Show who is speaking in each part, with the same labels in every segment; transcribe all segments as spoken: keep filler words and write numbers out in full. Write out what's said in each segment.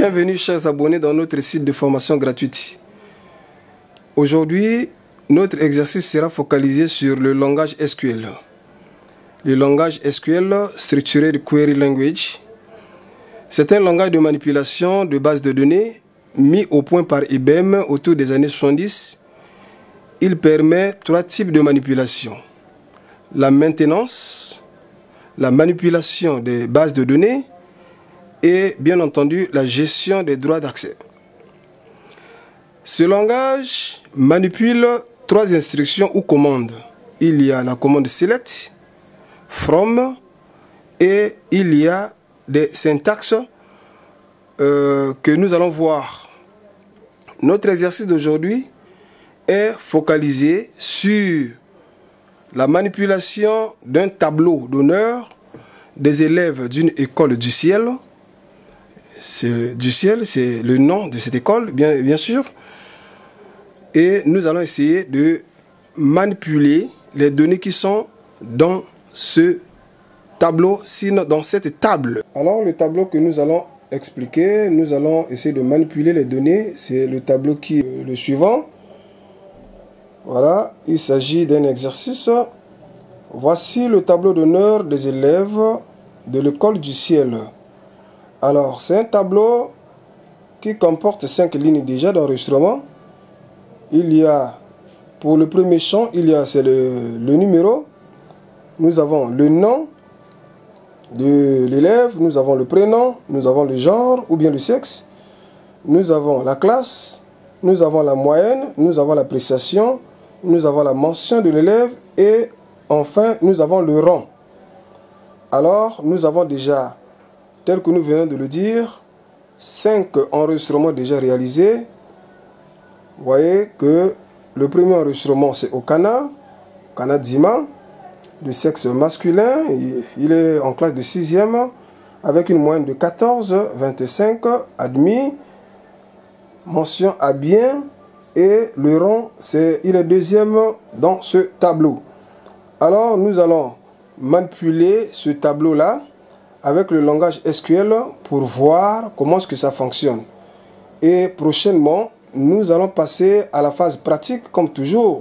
Speaker 1: Bienvenue chers abonnés dans notre site de formation gratuite. Aujourd'hui, notre exercice sera focalisé sur le langage S Q L. Le langage S Q L, Structured Query Language, c'est un langage de manipulation de bases de données mis au point par I B M autour des années soixante-dix. Il permet trois types de manipulation. La maintenance, la manipulation des bases de données et bien entendu la gestion des droits d'accès. Ce langage manipule trois instructions ou commandes. Il y a la commande select, from et il y a des syntaxes euh, que nous allons voir. Notre exercice d'aujourd'hui est focalisé sur la manipulation d'un tableau d'honneur des élèves d'une école du ciel. Du ciel, c'est le nom de cette école, bien, bien sûr. Et nous allons essayer de manipuler les données qui sont dans ce tableau, sinon dans cette table. Alors le tableau que nous allons expliquer, nous allons essayer de manipuler les données. C'est le tableau qui est le suivant. Voilà, il s'agit d'un exercice. Voici le tableau d'honneur des élèves de l'école du ciel. Alors, c'est un tableau qui comporte cinq lignes déjà d'enregistrement. Il y a, pour le premier champ, il y a, c'est le, le numéro. Nous avons le nom de l'élève, nous avons le prénom, nous avons le genre ou bien le sexe. Nous avons la classe, nous avons la moyenne, nous avons l'appréciation, nous avons la mention de l'élève et enfin, nous avons le rang. Alors, nous avons déjà, tel que nous venons de le dire, cinq enregistrements déjà réalisés. Vous voyez que le premier enregistrement, c'est Okana, Okana Dima, de sexe masculin. Il est en classe de sixième, avec une moyenne de quatorze virgule vingt-cinq, admis, mention à bien, et le rang, c'est, il est deuxième dans ce tableau. Alors, nous allons manipuler ce tableau-là avec le langage S Q L pour voir comment est-ce que ça fonctionne. Et prochainement, nous allons passer à la phase pratique comme toujours.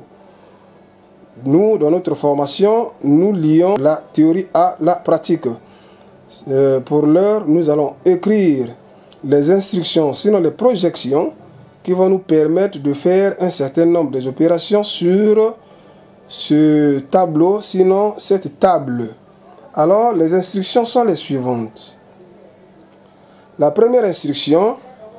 Speaker 1: Nous, dans notre formation, nous lions la théorie à la pratique. Euh, pour l'heure, nous allons écrire les instructions, sinon les projections, qui vont nous permettre de faire un certain nombre d'opérations sur ce tableau, sinon cette table. Alors, les instructions sont les suivantes. La première instruction,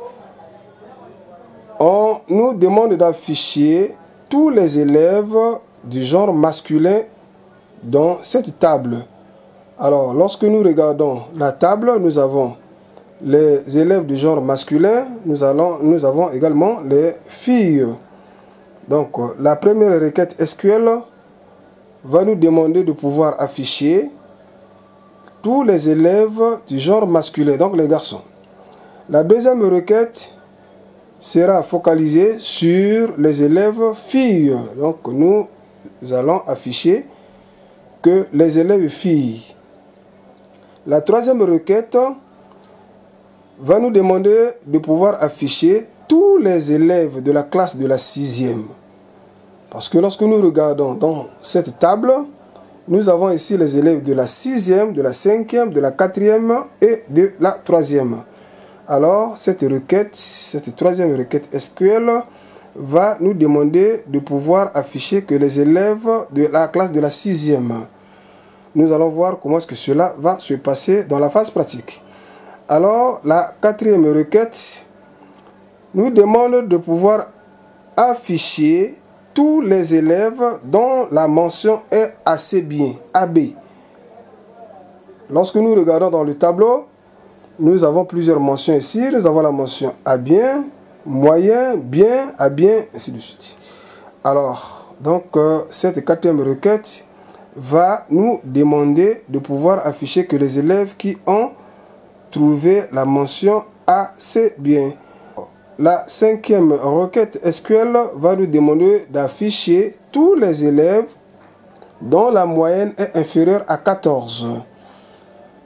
Speaker 1: on nous demande d'afficher tous les élèves du genre masculin dans cette table. Alors, lorsque nous regardons la table, nous avons les élèves du genre masculin, nous, allons, nous avons également les filles. Donc, la première requête S Q L va nous demander de pouvoir afficher tous les élèves du genre masculin, donc les garçons. La deuxième requête sera focalisée sur les élèves filles. Donc, nous allons afficher que les élèves filles. La troisième requête va nous demander de pouvoir afficher tous les élèves de la classe de la sixième. Parce que lorsque nous regardons dans cette table, nous avons ici les élèves de la sixième, de la cinquième, de la quatrième et de la troisième. Alors, cette requête, cette troisième requête S Q L va nous demander de pouvoir afficher que les élèves de la classe de la sixième. Nous allons voir comment est-ce que cela va se passer dans la phase pratique. Alors, la quatrième requête nous demande de pouvoir afficher tous les élèves dont la mention est assez bien, A B. Lorsque nous regardons dans le tableau, nous avons plusieurs mentions ici. Nous avons la mention A bien, moyen, bien, A bien, ainsi de suite. Alors, donc, euh, cette quatrième requête va nous demander de pouvoir afficher que les élèves qui ont trouvé la mention assez bien. La cinquième requête S Q L va nous demander d'afficher tous les élèves dont la moyenne est inférieure à quatorze.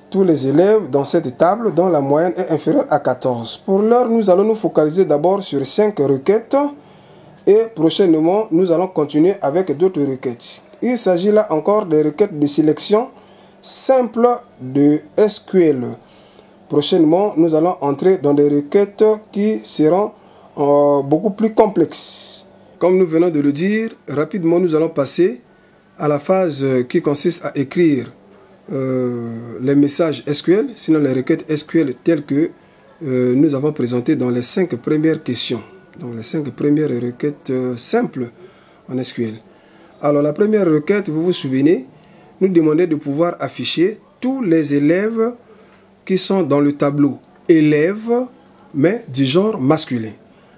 Speaker 1: tous les élèves dans cette table dont la moyenne est inférieure à quatorze. Pour l'heure, nous allons nous focaliser d'abord sur cinq requêtes et prochainement, nous allons continuer avec d'autres requêtes. Il s'agit là encore des requêtes de sélection simple de S Q L. Prochainement, nous allons entrer dans des requêtes qui seront euh, beaucoup plus complexes. Comme nous venons de le dire, rapidement, nous allons passer à la phase qui consiste à écrire euh, les messages S Q L, sinon les requêtes S Q L telles que euh, nous avons présentées dans les cinq premières questions. Donc les cinq premières requêtes euh, simples en S Q L. Alors la première requête, vous vous souvenez, nous demandait de pouvoir afficher tous les élèves qui sont dans le tableau élèves, mais du genre masculin.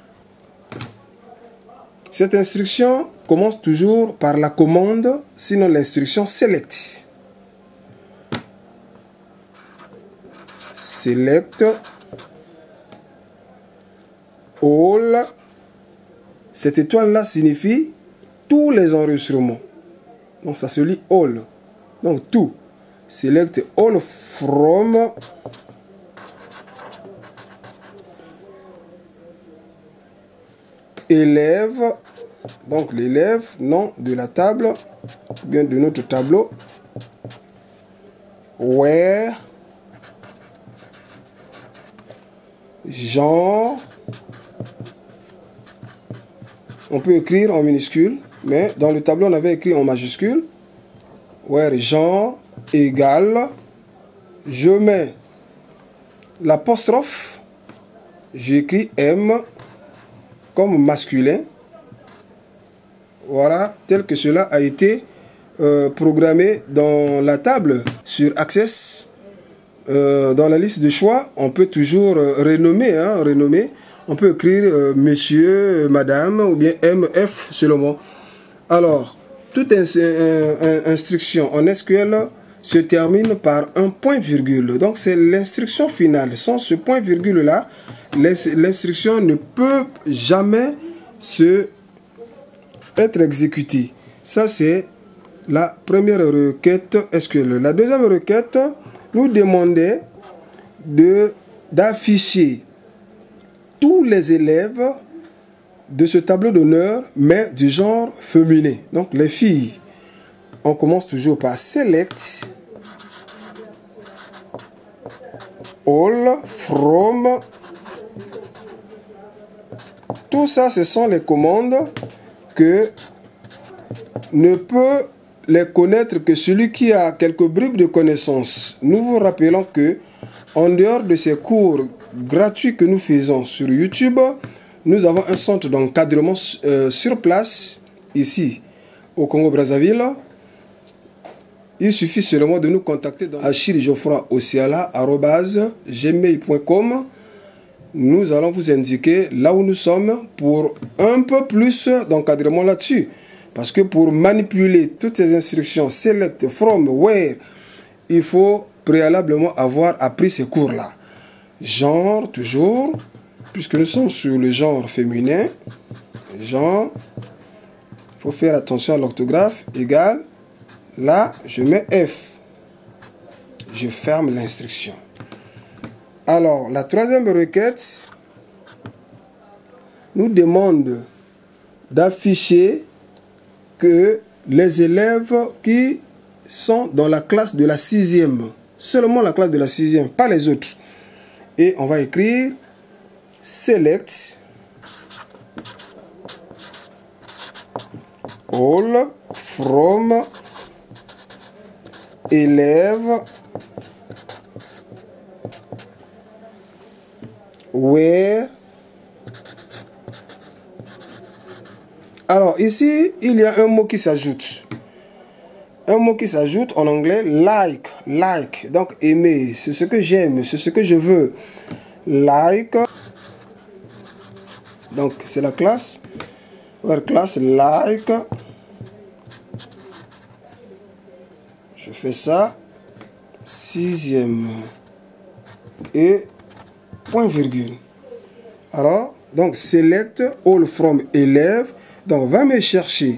Speaker 1: Cette instruction commence toujours par la commande, sinon l'instruction select. Select all. Cette étoile-là signifie tous les enregistrements. Donc ça se lit all. Donc tout. Select all from élève. Donc l'élève, nom de la table, bien de notre tableau. Where, genre. On peut écrire en minuscule, mais dans le tableau, on avait écrit en majuscule. Where genre égale, je mets l'apostrophe, j'écris M comme masculin. Voilà, tel que cela a été euh, programmé dans la table sur Access. Euh, dans la liste de choix, on peut toujours euh, renommer, hein, renommer. On peut écrire euh, monsieur, madame ou bien M F seulement. Alors, toute in in instruction en S Q L se termine par un point virgule. Donc, c'est l'instruction finale. Sans ce point virgule là, l'instruction ne peut jamais se être exécutée. Ça, c'est la première requête S Q L. La deuxième requête nous demandait de d'afficher tous les élèves de ce tableau d'honneur, mais du genre féminin. Donc les filles, on commence toujours par select all from. Tout ça, ce sont les commandes que ne peut les connaître que celui qui a quelques bribes de connaissances. Nous vous rappelons que en dehors de ces cours gratuits que nous faisons sur YouTube, nous avons un centre d'encadrement euh, sur place, ici, au Congo-Brazzaville. Il suffit seulement de nous contacter dans achille geoffroy ociala arobase gmail point com. Nous allons vous indiquer là où nous sommes pour un peu plus d'encadrement là-dessus. Parce que pour manipuler toutes ces instructions, select, from, where, il faut préalablement avoir appris ces cours-là. Genre, toujours, puisque nous sommes sur le genre féminin, genre, il faut faire attention à l'orthographe, égal, là, je mets F. Je ferme l'instruction. Alors, la troisième requête nous demande d'afficher que les élèves qui sont dans la classe de la sixième, seulement la classe de la sixième, pas les autres. Et on va écrire select all from élèves where. Alors ici, il y a un mot qui s'ajoute. Un mot qui s'ajoute en anglais, like, like, donc aimer, c'est ce que j'aime, c'est ce que je veux. Like, donc c'est la classe, where class like, je fais ça, sixième, et point virgule. Alors, donc select all from élève, donc va me chercher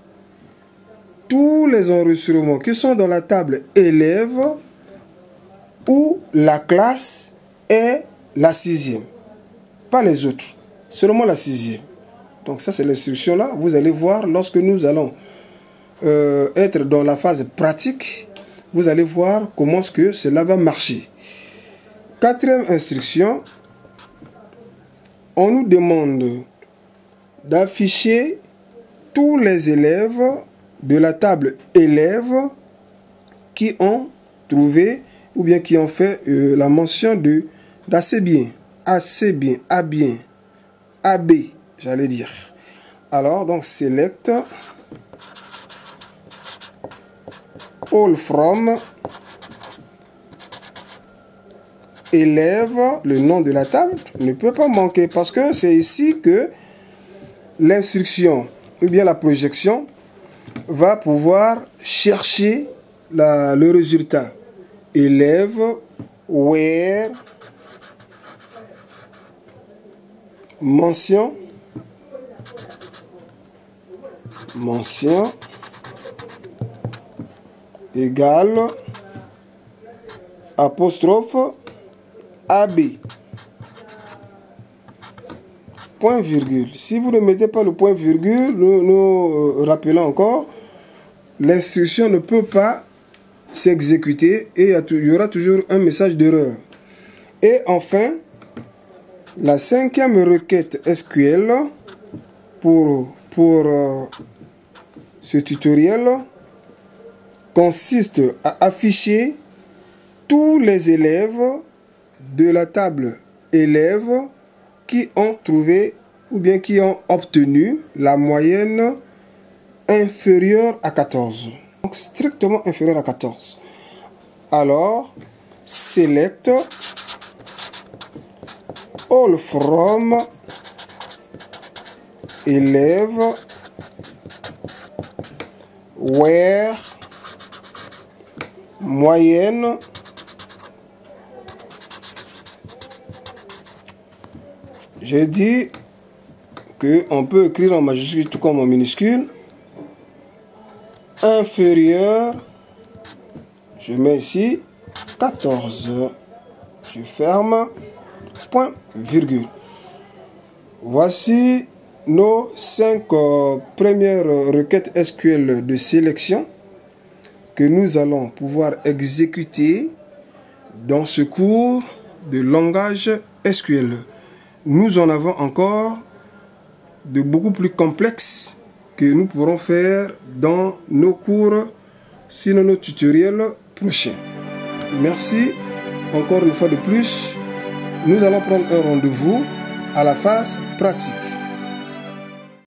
Speaker 1: tous les enregistrements qui sont dans la table élève où la classe est la sixième. Pas les autres, seulement la sixième. Donc ça c'est l'instruction là. Vous allez voir lorsque nous allons euh, être dans la phase pratique, vous allez voir comment ce que cela va marcher. Quatrième instruction, on nous demande d'afficher tous les élèves de la table élèves qui ont trouvé ou bien qui ont fait euh, la mention de d'assez bien, assez bien, à bien, A B, j'allais dire. Alors, donc, select all from élève, le nom de la table ne peut pas manquer parce que c'est ici que l'instruction ou bien la projection va pouvoir chercher la, le résultat. Élève, where, mention, mention, égale, apostrophe, A B. Point virgule. Si vous ne mettez pas le point virgule, nous, nous euh, rappelons encore, l'instruction ne peut pas s'exécuter et il y aura toujours un message d'erreur. Et enfin, la cinquième requête S Q L pour, pour euh, ce tutoriel consiste à afficher tous les élèves de la table élèves qui ont trouvé ou bien qui ont obtenu la moyenne inférieure à quatorze. Donc strictement inférieure à quatorze. Alors, select all from élèves where moyenne j'ai dit que on peut écrire en majuscule tout comme en minuscule. Inférieur, je mets ici quatorze. Je ferme, point, virgule. Voici nos cinq euh, premières requêtes S Q L de sélection que nous allons pouvoir exécuter dans ce cours de langage S Q L. Nous en avons encore de beaucoup plus complexes que nous pourrons faire dans nos cours, sinon nos tutoriels prochains. Merci encore une fois de plus. Nous allons prendre un rendez-vous à la phase pratique.